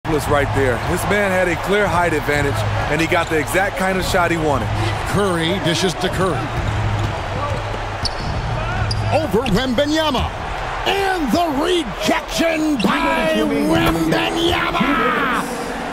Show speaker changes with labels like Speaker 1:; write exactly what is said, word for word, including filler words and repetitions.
Speaker 1: right there. This man had a clear height advantage, and he got the exact kind of shot he wanted.
Speaker 2: Curry dishes to Curry. Over Wembanyama. And the rejection by Wembanyama.